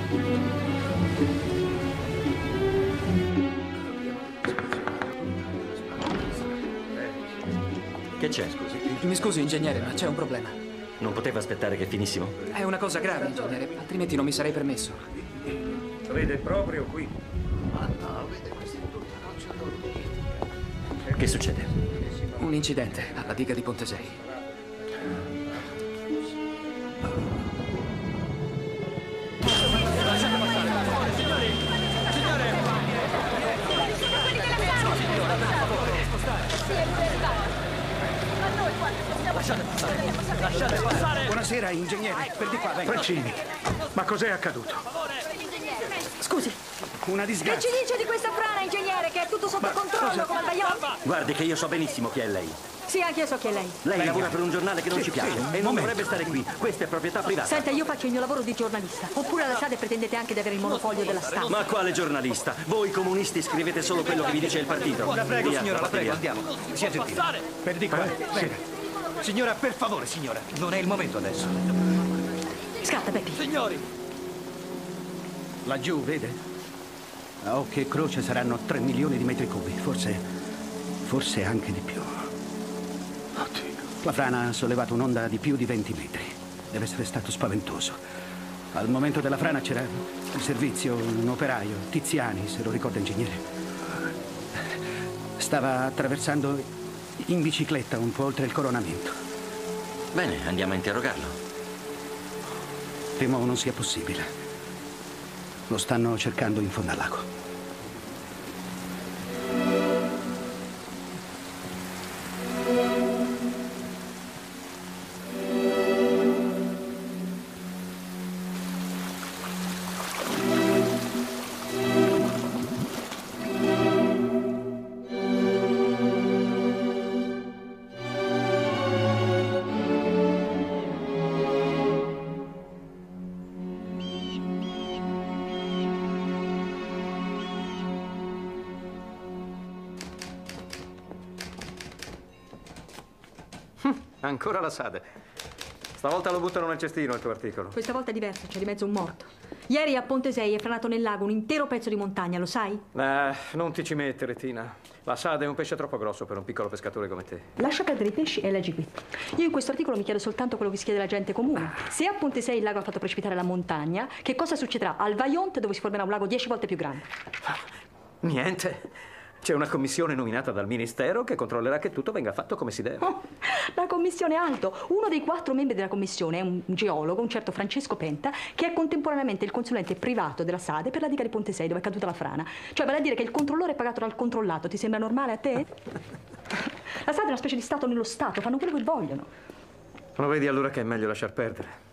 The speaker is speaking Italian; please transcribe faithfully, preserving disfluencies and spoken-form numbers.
Che c'è, scusi? Mi scusi, ingegnere, ma c'è un problema. Non poteva aspettare che finissimo? È una cosa grave, ingegnere, altrimenti non mi sarei permesso. Vede proprio qui. Ma no, vede questi tutti non c'è dormire. Che succede? Un incidente alla diga di Pontesei. Lasciate passare. Lasciate passare. Buonasera, ingegnere. Per di qua, venga. Francini, ma cos'è accaduto? Scusi. Una disgrazia. Che ci dice di questa frana, ingegnere, che è tutto sotto Ma controllo, cosa? come al Vajont? Guardi che io so benissimo chi è lei. Sì, anche io so chi è lei. Lei Venga. lavora per un giornale che non Sì, ci piace sì, un e non momento. dovrebbe stare qui. Questa è proprietà privata. Senta, io faccio il mio lavoro di giornalista. Oppure alla SADE pretendete anche di avere il monopolio della stampa. Ma quale giornalista? Voi comunisti scrivete solo quello che vi dice il partito. La prego, Via, signora, la fate prego, via. andiamo. Sia gentile. Per di qua, Eh, venga. Signora, per favore, signora. Non è il momento adesso. Scatta, Betty. Signori! Laggiù, vede? A occhio e croce saranno tre milioni di metri cubi, forse, forse anche di più. Oddio. La frana ha sollevato un'onda di più di venti metri. Deve essere stato spaventoso. Al momento della frana c'era il servizio, un operaio, Tiziani, se lo ricorda, ingegnere. Stava attraversando in bicicletta un po' oltre il coronamento. Bene, andiamo a interrogarlo. Temo non sia possibile. Lo stanno cercando in fondo al lago. Ancora la SADE. Stavolta lo buttano nel cestino il tuo articolo. Questa volta è diverso, c'è di mezzo un morto. Ieri a Pontesei è franato nel lago un intero pezzo di montagna, lo sai? Eh, non ti ci mettere, Tina. La SADE è un pesce troppo grosso per un piccolo pescatore come te. Lascia perdere i pesci e leggi qui. Io in questo articolo mi chiedo soltanto quello che si chiede la gente comune. Se a Pontesei il lago ha fatto precipitare la montagna, che cosa succederà al Vajont dove si formerà un lago dieci volte più grande? Niente. C'è una commissione nominata dal Ministero che controllerà che tutto venga fatto come si deve. Oh, la commissione Alto. Uno dei quattro membri della commissione è un geologo, un certo Francesco Penta, che è contemporaneamente il consulente privato della SADE per la diga di Pontesei, dove è caduta la frana. Cioè, vale a dire che il controllore è pagato dal controllato. Ti sembra normale a te? La SADE è una specie di stato nello stato, fanno quello che vogliono. Lo vedi allora che è meglio lasciar perdere.